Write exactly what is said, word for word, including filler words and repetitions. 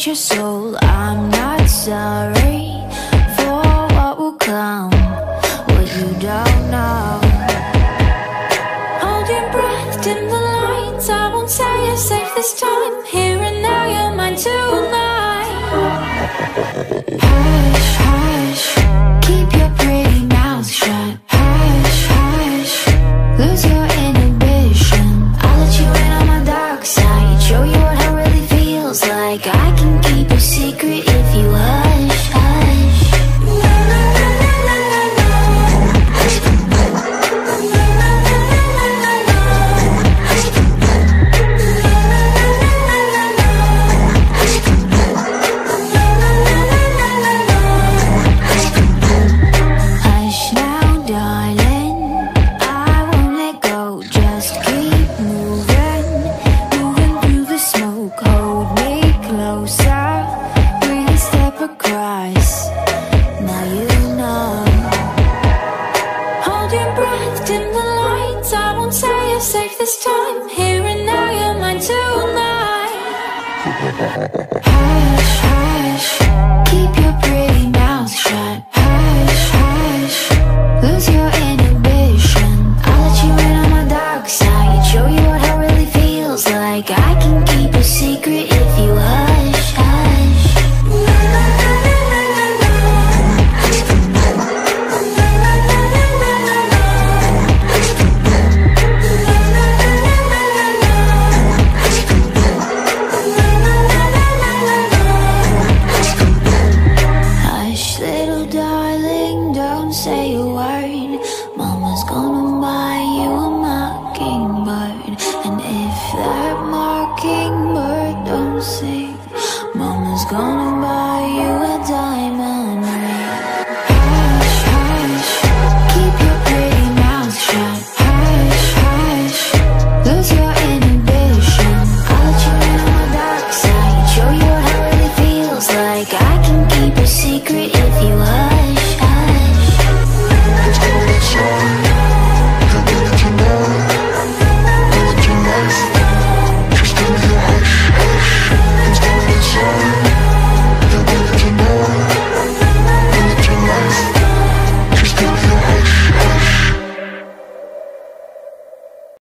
hurt your soul. I'm not sorry for what will come, what you don't know. Hold your breath, dim the lights. I won't say you're safe this time. Here and now, you're mine tonight. Hush, hush, keep your pretty mouth shut. Hush, hush, lose your inhibition. I'll let you in on my dark side, show you what hell really feels like. I can keep a secret if you hush, hush. Hush now, darling, I won't let go. Just keep moving, moving through the smoke. Hold me closer, we step across. Now you know. Hold your breath, dim the lights. I won't say you're safe this time. Here and now, you're mine tonight. Hush, hush, keep your pretty mouth shut. Hush, hush, lose your inhibition. I'll let you in on my dark side, show you what hell really feels like. I can keep a secret